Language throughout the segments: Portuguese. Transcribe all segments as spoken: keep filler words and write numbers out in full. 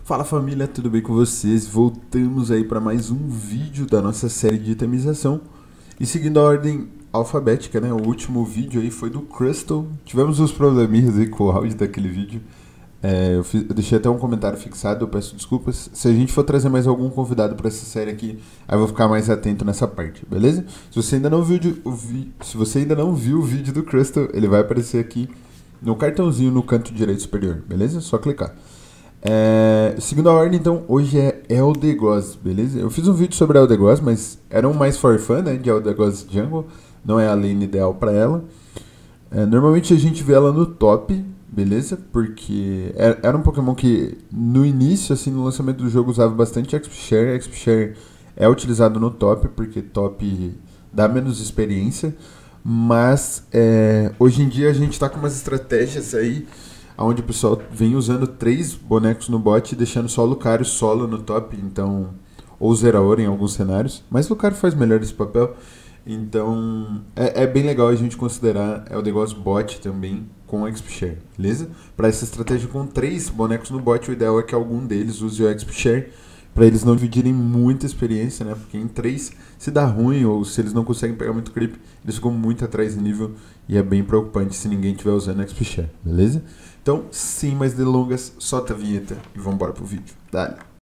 Fala família, tudo bem com vocês? Voltamos aí para mais um vídeo da nossa série de itemização. E seguindo a ordem alfabética, né? O último vídeo aí foi do Crystal. Tivemos uns probleminhas aí com o áudio daquele vídeo. É, eu, fiz, eu deixei até um comentário fixado, eu peço desculpas. Se a gente for trazer mais algum convidado para essa série aqui, aí eu vou ficar mais atento nessa parte, beleza? Se você ainda não viu o, vi, se você ainda não viu o vídeo do Crystal, ele vai aparecer aqui no cartãozinho no canto direito superior, beleza? Só clicar. É, seguindo a ordem, então, hoje é Eldegoss, beleza? Eu fiz um vídeo sobre Eldegoss, mas era um mais for fun, né, de Eldegoss Jungle, não é a lane ideal para ela. É, normalmente a gente vê ela no top, beleza? Porque era um Pokémon que no início, assim, no lançamento do jogo usava bastante X P Share. X P Share é utilizado no top, porque top dá menos experiência, mas é, hoje em dia a gente tá com umas estratégias aí onde o pessoal vem usando três bonecos no bot e deixando só o Lucario solo no top, então, ou Zeraora em alguns cenários, mas o Lucario faz melhor esse papel, então é, é bem legal a gente considerar Eldegoss bot também com X P Share, beleza? Para essa estratégia com três bonecos no bot, o ideal é que algum deles use o X P Share, para eles não dividirem muita experiência, né? Porque em três, se dá ruim ou se eles não conseguem pegar muito creep, eles ficam muito atrás de nível e é bem preocupante se ninguém estiver usando X P Share, beleza? Então, sem mais delongas, solta a vinheta e vamos embora pro vídeo. Dale!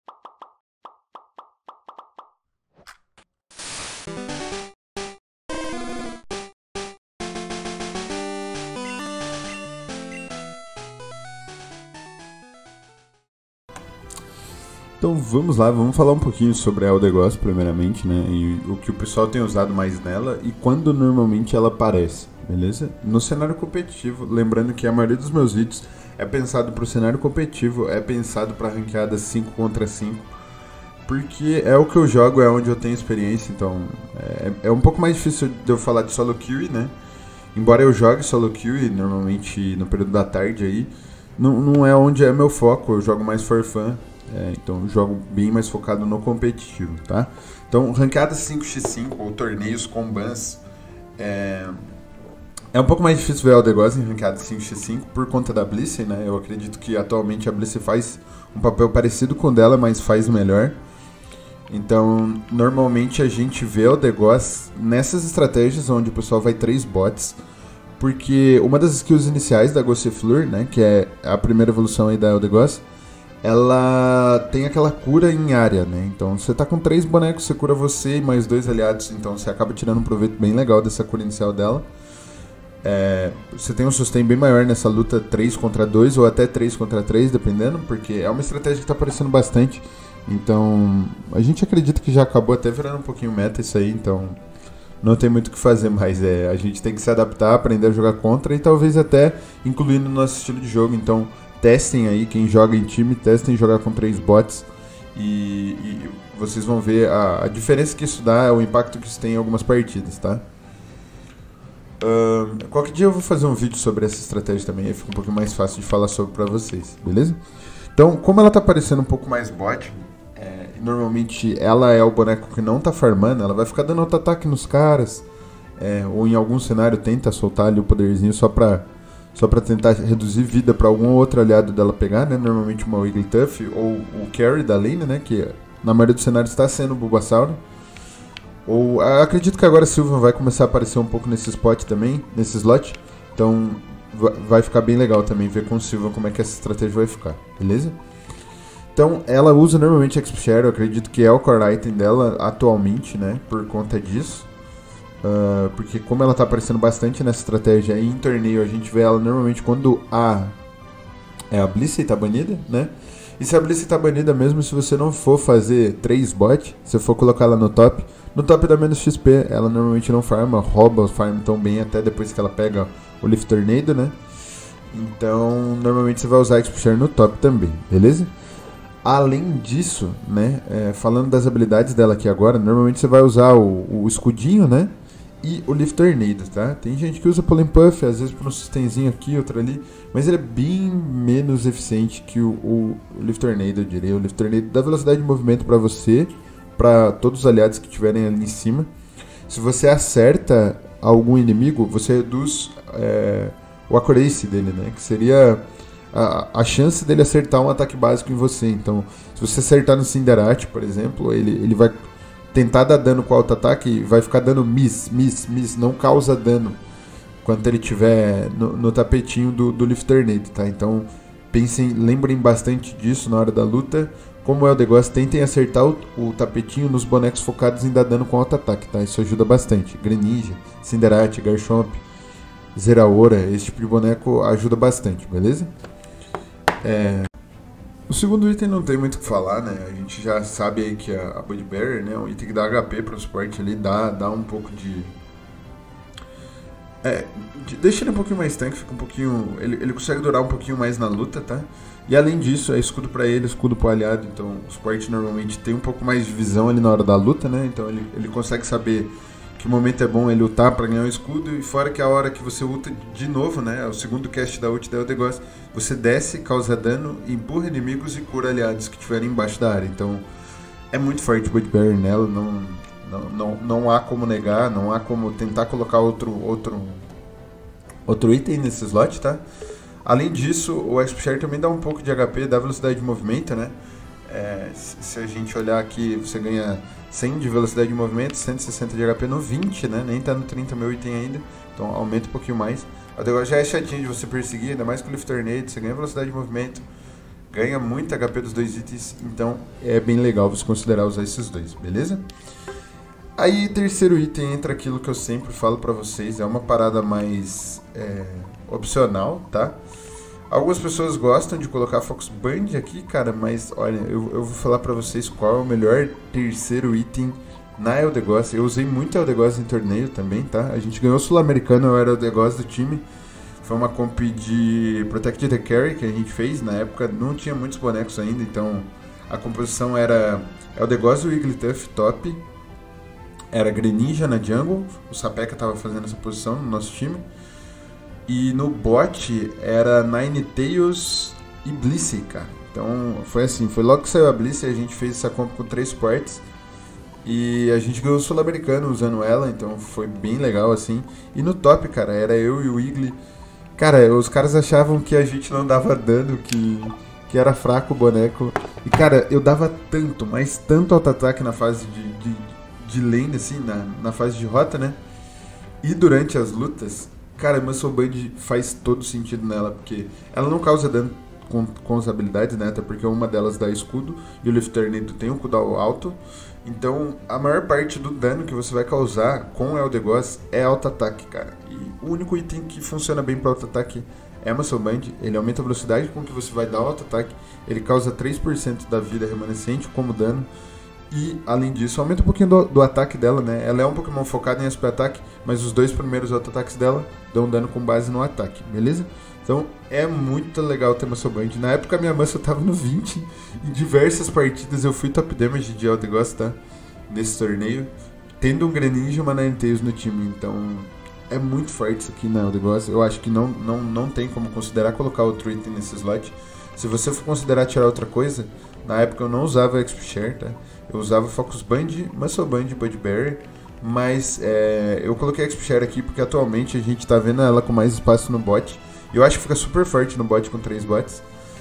Então vamos lá, vamos falar um pouquinho sobre a Eldegoss primeiramente, né, e o que o pessoal tem usado mais nela e quando normalmente ela aparece, beleza? No cenário competitivo, lembrando que a maioria dos meus vídeos é pensado para o cenário competitivo, é pensado para ranqueada cinco contra cinco, porque é o que eu jogo, é onde eu tenho experiência, então é, é um pouco mais difícil de eu falar de solo queue, né? Embora eu jogue solo queue, normalmente no período da tarde aí, não, não é onde é meu foco, eu jogo mais for fun. É, então eu jogo bem mais focado no competitivo, tá? Então, ranqueada cinco contra cinco ou torneios com bans é, é um pouco mais difícil ver Eldegoss em ranqueada cinco contra cinco por conta da Blissey, né? Eu acredito que atualmente a Blissey faz um papel parecido com o dela, mas faz melhor. Então, normalmente a gente vê Eldegoss nessas estratégias onde o pessoal vai três bots, porque uma das skills iniciais da Gossifleur, né, que é a primeira evolução aí da Eldegoss, ela tem aquela cura em área, né? Então você tá com três bonecos, você cura você e mais dois aliados, então você acaba tirando um proveito bem legal dessa cura inicial dela. É, você tem um sustain bem maior nessa luta três contra dois ou até três contra três, dependendo, porque é uma estratégia que tá aparecendo bastante. Então a gente acredita que já acabou até virando um pouquinho meta isso aí, então não tem muito o que fazer mais. É, a gente tem que se adaptar, aprender a jogar contra e talvez até incluir no nosso estilo de jogo, então testem aí, quem joga em time, testem jogar com três bots e, e vocês vão ver a, a diferença que isso dá, o impacto que isso tem em algumas partidas, tá? Uh, qualquer dia eu vou fazer um vídeo sobre essa estratégia também, aí fica um pouquinho mais fácil de falar sobre pra vocês, beleza? Então, como ela tá parecendo um pouco mais bot, é, normalmente ela é o boneco que não tá farmando, ela vai ficar dando auto-ataque nos caras, é, ou em algum cenário tenta soltar ali o poderzinho só pra Só pra tentar reduzir vida pra algum outro aliado dela pegar, né? Normalmente uma Wigglytuff ou o Carry da lane, né? Que na maioria dos cenários está sendo o Bulbasaur. Ou acredito que agora a Sylveon vai começar a aparecer um pouco nesse spot também, nesse slot. Então vai ficar bem legal também ver com o Sylveon como é que essa estratégia vai ficar, beleza? Então ela usa normalmente X P Share, eu acredito que é o core item dela atualmente, né? Por conta disso. Uh, porque como ela está aparecendo bastante nessa estratégia e em torneio, a gente vê ela normalmente quando a, é, a Blissey está banida, né? E se a Blissey está banida, mesmo se você não for fazer três bots, se for colocar ela no top, no top dá menos X P, ela normalmente não farma, rouba o farm tão bem até depois que ela pega o Leaf Tornado, né? Então, normalmente você vai usar X P Share no top também, beleza? Além disso, né, é, falando das habilidades dela aqui agora, normalmente você vai usar o, o escudinho, né? E o Leaf Tornado, tá? Tem gente que usa Pollen Puff, às vezes por um sustenzinho aqui, outro ali, mas ele é bem menos eficiente que o, o, o Leaf Tornado, eu diria. O Leaf Tornado dá velocidade de movimento pra você, pra todos os aliados que estiverem ali em cima. Se você acerta algum inimigo, você reduz é, o accuracy dele, né? Que seria a, a chance dele acertar um ataque básico em você. Então, se você acertar no Cinderate, por exemplo, ele, ele vai tentar dar dano com o auto-ataque e vai ficar dando miss, miss, miss, não causa dano quando ele estiver no, no tapetinho do, do Leaf Tornado, tá? Então, pensem, lembrem bastante disso na hora da luta. Como é o negócio, tentem acertar o, o tapetinho nos bonecos focados em dar dano com auto-ataque, tá? Isso ajuda bastante. Greninja, Cinderate, Garchomp, Zeraora, esse tipo de boneco ajuda bastante, beleza? É... O segundo item não tem muito o que falar, né? A gente já sabe aí que a, a Budberry, né, é um item que dá H P para o suporte ali, dá, dá um pouco de... É, de, deixa ele um pouquinho mais tanque, fica um pouquinho... Ele, ele consegue durar um pouquinho mais na luta, tá? E além disso, é escudo para ele, escudo pro aliado, então o suporte normalmente tem um pouco mais de visão ali na hora da luta, né? Então ele, ele consegue saber que momento é bom ele ultar para ganhar o escudo, e fora que a hora que você ulta de novo, né, o segundo cast da ult da Eldegoss, você desce, causa dano, empurra inimigos e cura aliados que estiverem embaixo da área. Então é muito forte o Budberry nela, não, não, não, não há como negar, não há como tentar colocar outro, outro, outro item nesse slot, tá? Além disso, o X-Share também dá um pouco de H P, dá velocidade de movimento, né? É, se a gente olhar aqui, você ganha cem de velocidade de movimento, cento e sessenta de H P no vinte, né? Nem tá no trinta meu item ainda, então aumenta um pouquinho mais. O negócio já é chatinho de você perseguir, ainda mais com o Leaf Tornado, você ganha velocidade de movimento, ganha muito H P dos dois itens, então é bem legal você considerar usar esses dois, beleza? Aí, terceiro item, entra aquilo que eu sempre falo pra vocês, é uma parada mais é, opcional, tá? Algumas pessoas gostam de colocar Focus Band aqui, cara, mas olha, eu, eu vou falar pra vocês qual é o melhor terceiro item na Eldegoss. Eu usei muito Eldegoss em torneio também, tá? A gente ganhou o Sul-Americano, eu era o Eldegoss do time. Foi uma comp de Protect the Carry que a gente fez, na época não tinha muitos bonecos ainda, então a composição era Eldegoss e o Wigglytuff top, era Greninja na jungle, o Sapeca tava fazendo essa posição no nosso time. E no bot era Ninetales e Blissey, cara. Então foi assim, foi logo que saiu a Blissey, a gente fez essa comp com três suportes. E a gente ganhou o Sul-Americano usando ela, então foi bem legal assim. E no top, cara, era eu e o Wiggly. Cara, os caras achavam que a gente não dava dano, que, que era fraco o boneco. E cara, eu dava tanto, mas tanto auto-ataque na fase de, de, de lane, assim, na, na fase de rota, né? E durante as lutas... Cara, a Muscle Band faz todo sentido nela, porque ela não causa dano com, com as habilidades, né? Até porque uma delas dá escudo e o Leaf Tornado tem um cooldown alto. Então, a maior parte do dano que você vai causar com o Eldegoss é auto-ataque, cara. E o único item que funciona bem para auto-ataque é a Muscle Band. Ele aumenta a velocidade com que você vai dar o auto-ataque. Ele causa três por cento da vida remanescente como dano. E, além disso, aumenta um pouquinho do, do ataque dela, né? Ela é um Pokémon focado em S P ataque, mas os dois primeiros auto-ataques dela dão dano com base no ataque, beleza? Então, é muito legal ter Muscle Band. Na época, a minha Muscle tava no vinte. Em diversas partidas, eu fui top damage de Eldegoss, tá? Nesse torneio. Tendo um Greninja e uma Ninetales no time. Então, é muito forte isso aqui na Eldegoss. Eu acho que não, não, não tem como considerar colocar outro item nesse slot. Se você for considerar tirar outra coisa, na época eu não usava X-Share, tá? Eu usava Focus Band, Muscle Band e Budberry, mas é, eu coloquei a X-Share aqui porque atualmente a gente tá vendo ela com mais espaço no bot. Eu acho que fica super forte no bot com três bots.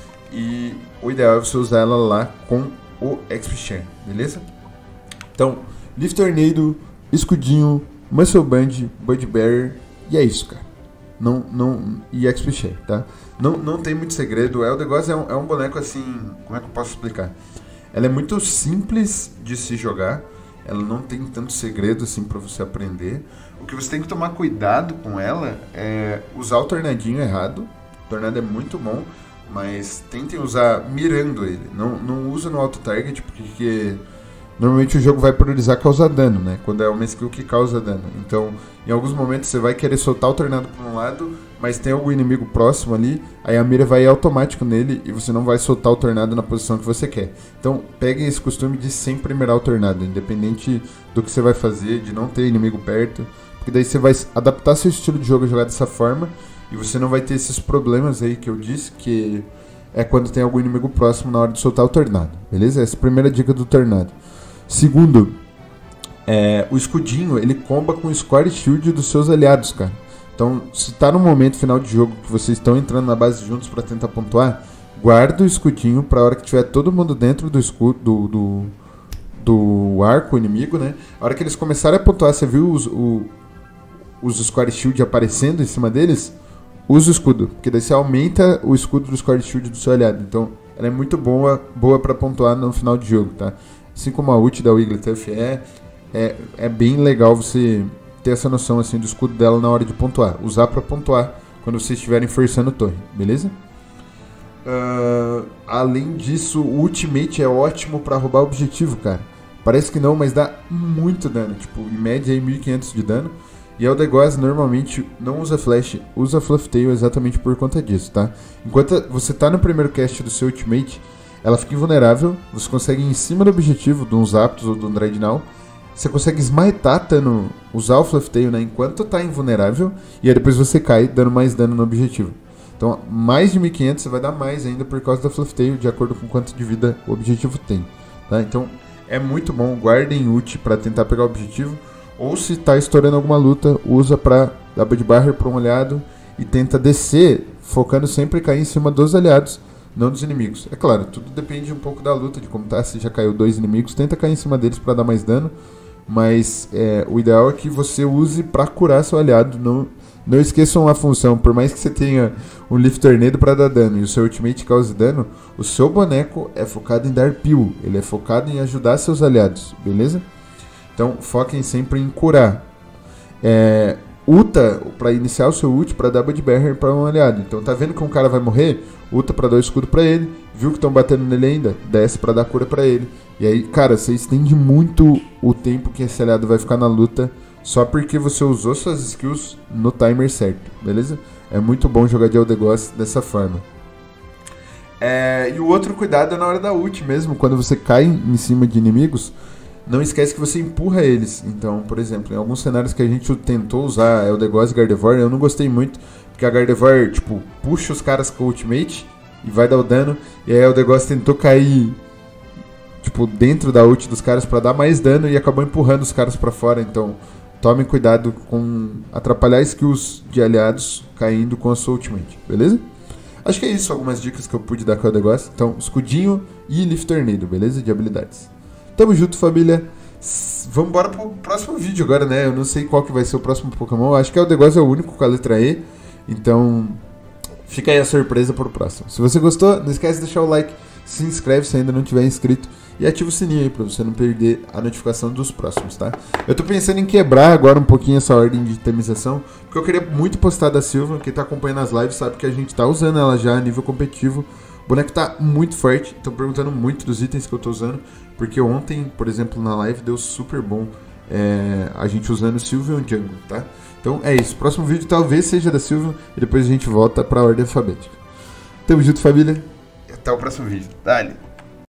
E o ideal é você usar ela lá com o X-Share, beleza? Então, Leaf Tornado, escudinho, Muscle Band, Budberry, e é isso, cara. Não, não, e X-Share, tá? Não, não tem muito segredo. O Eldegoss é um, é um boneco assim, como é que eu posso explicar? Ela é muito simples de se jogar, ela não tem tanto segredo assim pra você aprender. O que você tem que tomar cuidado com ela é usar o tornadinho errado. O tornado é muito bom, mas tentem usar mirando ele. Não, não usa no auto-target, porque normalmente o jogo vai priorizar causar dano, né? Quando é uma skill que causa dano. Então, em alguns momentos você vai querer soltar o tornado para um lado, mas tem algum inimigo próximo ali, aí a mira vai automático nele e você não vai soltar o tornado na posição que você quer. Então, peguem esse costume de sempre mirar o tornado, independente do que você vai fazer, de não ter inimigo perto, porque daí você vai adaptar seu estilo de jogo a jogar dessa forma e você não vai ter esses problemas aí que eu disse, que é quando tem algum inimigo próximo na hora de soltar o tornado, beleza? Essa é a primeira dica do tornado. Segundo, é, o escudinho, ele comba com o Score Shield dos seus aliados, cara. Então, se tá no momento final de jogo que vocês estão entrando na base juntos para tentar pontuar, guarda o escudinho pra hora que tiver todo mundo dentro do escudo do, do, do arco inimigo, né? A hora que eles começarem a pontuar, você viu os, o, os Square Shield aparecendo em cima deles? Usa o escudo, porque daí você aumenta o escudo do Square Shield do seu aliado. Então, ela é muito boa, boa pra pontuar no final de jogo, tá? Assim como a ult da Wigglytuff é, é, é bem legal você ter essa noção assim do escudo dela na hora de pontuar. Usar pra pontuar quando vocês estiverem forçando torre, beleza? Uh, além disso, o Ultimate é ótimo pra roubar objetivo, cara. Parece que não, mas dá muito dano. Tipo, em média aí mil e quinhentos de dano. E Eldegoss normalmente não usa Flash, usa Fluff Tail exatamente por conta disso, tá? Enquanto você tá no primeiro cast do seu Ultimate, ela fica invulnerável. Você consegue ir em cima do objetivo, de uns Aptos ou de um Dreadnought. Você consegue smitar, dando, usar o Fluff Tail, né, enquanto tá invulnerável. E aí depois você cai dando mais dano no objetivo. Então, mais de mil e quinhentos você vai dar mais ainda por causa da Fluff Tail, de acordo com quanto de vida o objetivo tem. Tá? Então, é muito bom. Guardem ult para tentar pegar o objetivo. Ou se está estourando alguma luta, usa para dar Bud Barrier para um aliado e tenta descer, focando sempre em cair em cima dos aliados, não dos inimigos. É claro, tudo depende um pouco da luta, de como tá. Se já caiu dois inimigos, tenta cair em cima deles para dar mais dano. Mas é, o ideal é que você use para curar seu aliado. Não, não esqueçam a função. Por mais que você tenha um Leaf Tornado para dar dano e o seu ultimate cause dano, o seu boneco é focado em dar peel. Ele é focado em ajudar seus aliados, beleza? Então foquem sempre em curar. É, Uta para iniciar o seu ult para dar Bud Barrier para um aliado. Então tá vendo que um cara vai morrer? Uta para dar o escudo para ele. Viu que estão batendo nele ainda? Desce para dar cura para ele. E aí, cara, você estende muito o tempo que esse aliado vai ficar na luta só porque você usou suas skills no timer certo, beleza? É muito bom jogar de Eldegoss dessa forma. É, e o outro cuidado é na hora da ult mesmo, quando você cai em cima de inimigos, não esquece que você empurra eles. Então, por exemplo, em alguns cenários que a gente tentou usar Eldegoss e Gardevoir, eu não gostei muito, porque a Gardevoir, tipo, puxa os caras com o ultimate e vai dar o dano, e aí a Eldegoss tentou cair, tipo, dentro da ult dos caras pra dar mais dano e acabou empurrando os caras pra fora. Então, tomem cuidado com atrapalhar skills de aliados caindo com a sua ultimate, beleza? Acho que é isso, algumas dicas que eu pude dar com o Eldegoss. Então, escudinho e Leaf Tornado, beleza? De habilidades. Tamo junto, família. Vamos embora pro próximo vídeo agora, né? Eu não sei qual que vai ser o próximo Pokémon. Acho que o Eldegoss é o único com a letra E. Então, fica aí a surpresa pro próximo. Se você gostou, não esquece de deixar o like, se inscreve se ainda não tiver inscrito e ativa o sininho aí pra você não perder a notificação dos próximos, tá? Eu tô pensando em quebrar agora um pouquinho essa ordem de itemização, porque eu queria muito postar da Sylvan. Quem tá acompanhando as lives sabe que a gente tá usando ela já a nível competitivo. O boneco tá muito forte, estão perguntando muito dos itens que eu tô usando, porque ontem, por exemplo, na live deu super bom é, a gente usando Sylveon Jungle, tá? Então é isso, próximo vídeo talvez seja da Sylveon e depois a gente volta pra ordem alfabética. Tamo junto, família, e até o próximo vídeo. Dale!